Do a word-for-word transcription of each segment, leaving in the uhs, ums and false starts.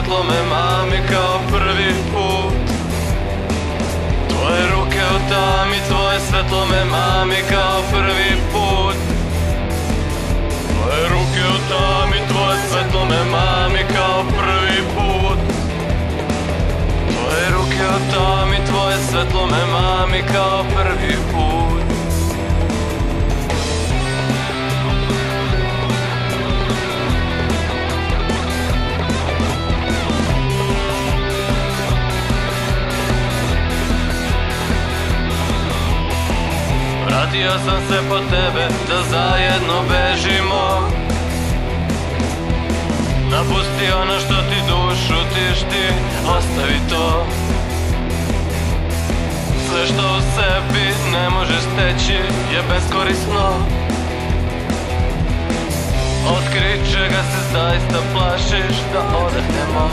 svetlo me mami kao prvi put. Tvoje ruke u tami, tvoje svetlo me mami kao prvi put. Tvoje ruke u tami, tvoje svetlo me mami kao prvi put. Tvoje ruke u tami, tvoje svetlo me mami kao prvi put. Vratio sam se po tebe da zajedno bežimo. Napusti ono što ti dušu tišti, ostavi to. Sve što u sebi ne možeš steći je beskorisno. Otkri čega se zaista plašiš, da odahnemo.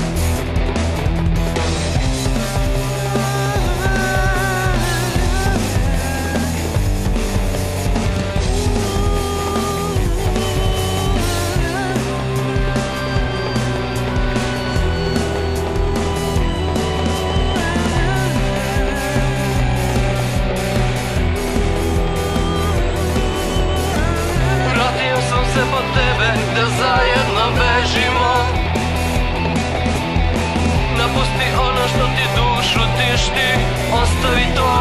Po tebe da zajedno bežimo. Napusti ono što ti dušu tišti, ostavi to.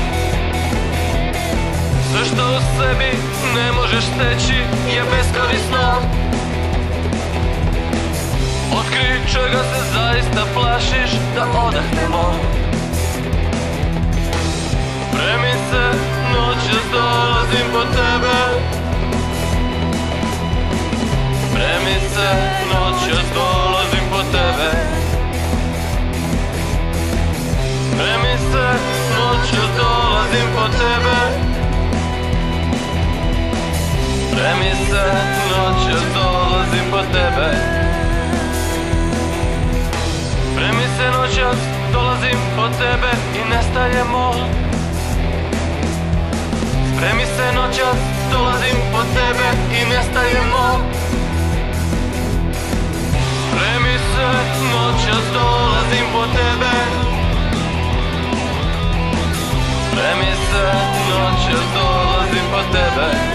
Sve što u sebi ne možeš steći je beskorisno. Otkri čega se zaista plašiš, da odahnemo. Spremi se, noćas dolazim po tebe. Spremi se, noćas dolazim po tebe. Spremi se, noćas dolazim po tebe. Spremi se, noćas dolazim po tebe. Spremi se, noćas dolazim po tebe i nestajemo. Spremi se, noćas dolazim po tebe i nestajemo. Spremi se, noćas dolazim po tebe. Spremi se, noćas dolazim po tebe.